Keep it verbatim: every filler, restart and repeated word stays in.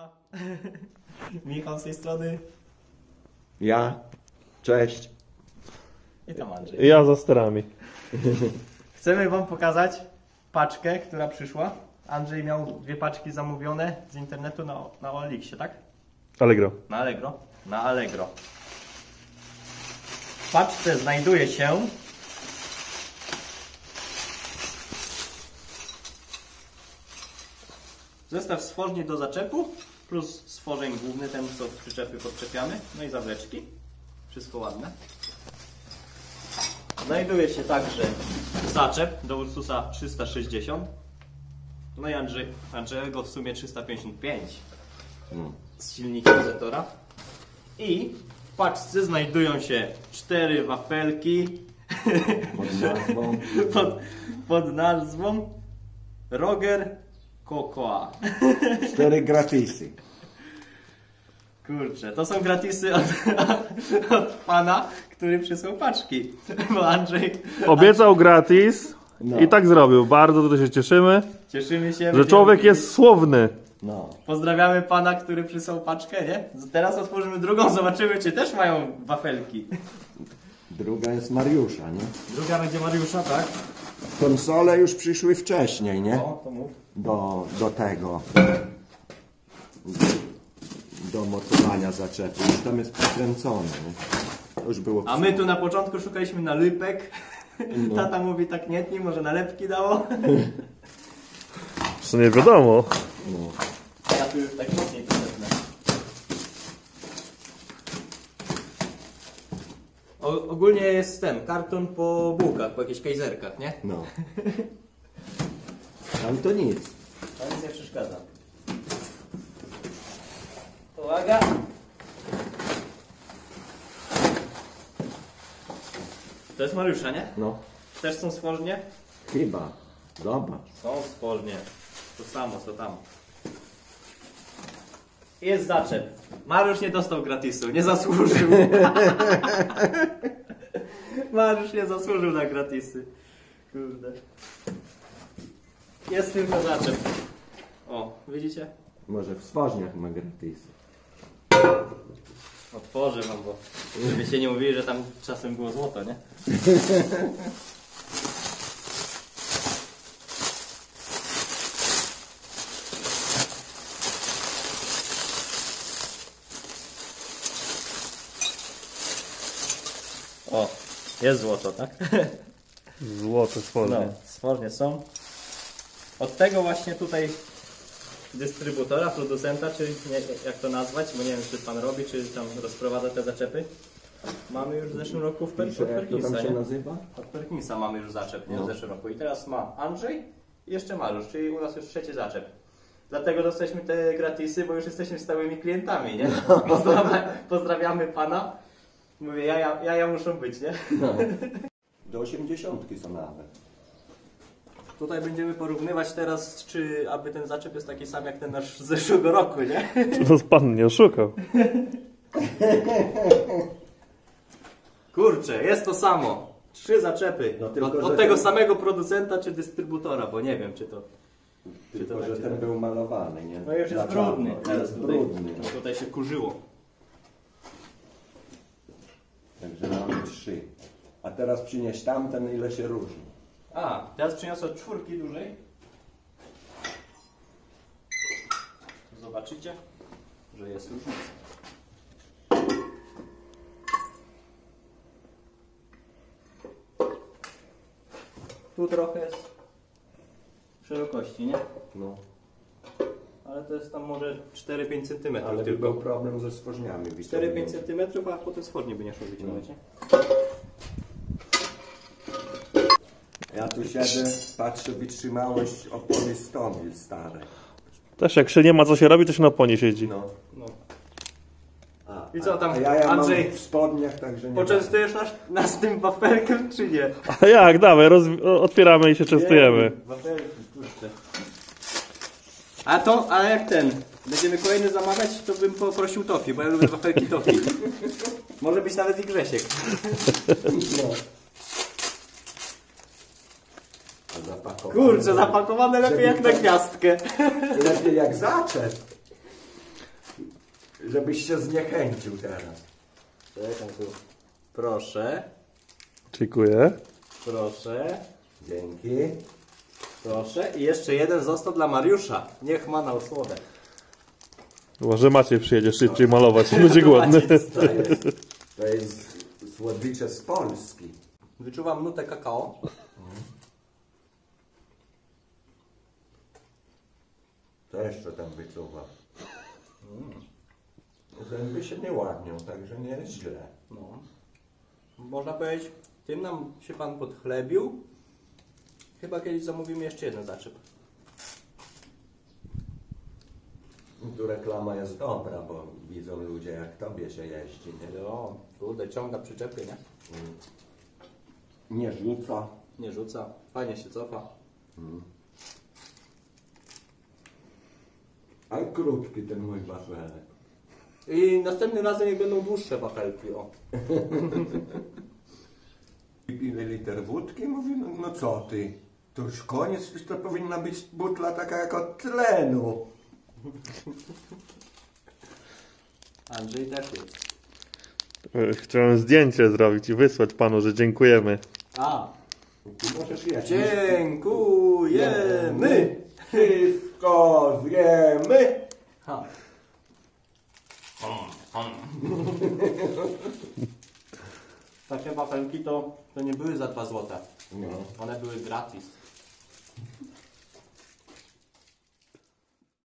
Siema. Michał z tej strony. Ja. Cześć. I tam Andrzej. Ja za sterami. Chcemy wam pokazać paczkę, która przyszła. Andrzej miał dwie paczki zamówione z internetu na, na Oliksie, tak? Allegro. Na Allegro. Na Allegro. W paczce znajduje się zestaw stworzeń do zaczepu plus stworzeń główny, ten co przyczepy podczepiamy, no i zawleczki. Wszystko ładne. Znajduje się także zaczep do Ursusa trzysta sześćdziesiąt. No i Andrzej, Andrzejego w sumie trzysta pięćdziesiąt pięć z silnikiem Zetora. I w paczce znajdują się cztery wafelki Pod nazwą. pod, pod nazwą Roger Cocoa. Cztery gratisy. Kurczę, to są gratisy od, od pana, który przysłał paczki. Bo Andrzej... Obiecał gratis No. i tak zrobił. Bardzo tutaj się cieszymy, Cieszymy się. że człowiek jest słowny. No. Pozdrawiamy pana, który przysłał paczkę, nie? Teraz otworzymy drugą, zobaczymy, czy też mają wafelki. Druga jest Mariusza, nie? Druga będzie Mariusza, tak? Konsole już przyszły wcześniej, nie? O, to mów. Do, do tego. Do mocowania zaczepu. Już tam jest przykręcony. To już było. A my tu na początku szukaliśmy nalepek. No. Tata mówi tak nie tni, może nalepki dało. Jeszcze nie wiadomo. No. Ja tu już tak mocniej posetnę. Ogólnie jest ten karton po bułkach, po jakichś kajzerkach, nie? No. Tam to nic. To nic nie przeszkadza. Uwaga! To jest Mariusza, nie? No. Też są stworznie? Chyba. Zobacz. Są stworznie. To samo, co tam. Jest zaczep. Mariusz nie dostał gratisu, nie zasłużył. Mariusz nie zasłużył na gratisy. Kurde. Jest tylko zaczep. O, widzicie? Może w stworzniach ma gratisy. Otworzę wam, bo żebyście nie mówili, że tam czasem było złoto, nie? O, jest złoto, tak? Złote stworzenie. No, stworznie są. Od tego właśnie tutaj dystrybutora, producenta, czy nie, jak to nazwać, bo nie wiem, czy pan robi, czy tam rozprowadza te zaczepy. Mamy już w zeszłym roku w per, od Jak to tam Perkinsa, się nie? nazywa? Od Perkinsa mamy już zaczep, nie? No. W zeszłym roku. I teraz ma Andrzej i jeszcze Mariusz, czyli u nas już trzeci zaczep. Dlatego dostaliśmy te gratisy, bo już jesteśmy stałymi klientami, nie? Pozdrawia, pozdrawiamy pana. Mówię, jaja, jaja muszą być, nie? No. Do osiemdziesiątki są nawet. Tutaj będziemy porównywać teraz, czy aby ten zaczep jest taki sam jak ten nasz z zeszłego roku, nie? To nas pan nie oszukał. Kurczę, jest to samo. Trzy zaczepy. No, tylko, od że od tego ten- samego producenta czy dystrybutora, bo nie wiem, czy to... Czy to Tylko, że będzie... ten był malowany, nie? No już Na jest czarno. brudny. Teraz Jest tutaj, brudny. no tutaj się kurzyło. Także mamy trzy. A teraz przynieś tamten, ile się różni. A, teraz przyniosę czwórki dużej. Zobaczycie, że jest różnica. Tu trochę jest szerokości, nie? No. Ale to jest tam może cztery pięć centymetrów Ale tylko. był problem ze stworzniami. cztery pięć centymetrów, a potem spodnie by nie szło wyciągnąć, nie? Ja tu siedzę, patrzę wytrzymałość opony Stomil stare. Też jak się nie ma co się robi, to się na oponie siedzi. No. No. A, I co tam, a ja, ja Andrzej? mam w spodniach, także nie. Poczęstujesz nas, nas tym wafelkiem, czy nie? A jak? Dawaj, roz... otwieramy i się częstujemy. Wafelki, kurczę. A to, a jak ten? Będziemy kolejny zamawiać, to bym poprosił tofi, bo ja lubię wafelki tofi. Może być nawet i Grzesiek. No. Zapakowane. Kurczę, zapakowane lepiej jak na gwiazdkę. Lepiej jak zaczep. żebyś się zniechęcił teraz. Czekam tu. Proszę, Dziękuję. proszę, Dzięki. proszę. I jeszcze jeden został dla Mariusza. Niech ma na osłodę. Może Maciej przyjedzie szybciej malować, będzie głodny. To jest, to jest słodycze z Polski. Wyczuwam nutę kakao. Co jeszcze tam wyczuwa? Zęby się nie łamią, także nie jest źle. No. Można powiedzieć, tym nam się pan podchlebił. Chyba kiedyś zamówimy jeszcze jeden zaczep. Tu reklama jest dobra, bo widzą ludzie, jak tobie się jeździ, nie? Jo, kurde, ciąga przyczepy, nie? Nie rzuca. Nie rzuca, fajnie się cofa. Ale krótki ten mój wafelek. I następnym razem niech będą dłuższe wachelki, o. Ile liter wódki? Mówi, no, no co ty? To już koniec, już to powinna być butla taka jak od tlenu. Andrzej też jest. Chciałem zdjęcie zrobić i wysłać panu, że dziękujemy. A, Ty możesz jeść. dziękujemy! Wszystko zjemy. Ha. Takie wafenki to, to nie były za dwa złote. No. One były gratis.